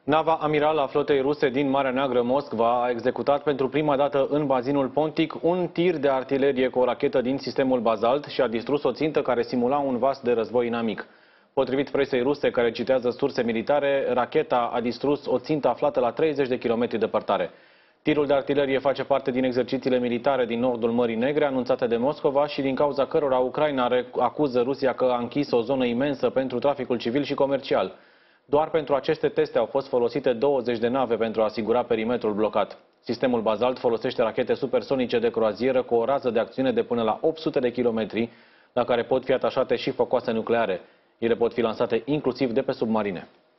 Nava amirală a flotei ruse din Marea Neagră, Moscova, a executat pentru prima dată în bazinul Pontic un tir de artilerie cu o rachetă din sistemul Bazalt și a distrus o țintă care simula un vas de război inamic. Potrivit presei ruse, care citează surse militare, racheta a distrus o țintă aflată la 30 de kilometri departare. Tirul de artilerie face parte din exercițiile militare din nordul Mării Negre, anunțate de Moscova și din cauza cărora Ucraina acuză Rusia că a închis o zonă imensă pentru traficul civil și comercial. Doar pentru aceste teste au fost folosite 20 de nave pentru a asigura perimetrul blocat. Sistemul Bazalt folosește rachete supersonice de croazieră cu o rază de acțiune de până la 800 de kilometri, la care pot fi atașate și focoase nucleare. Ele pot fi lansate inclusiv de pe submarine.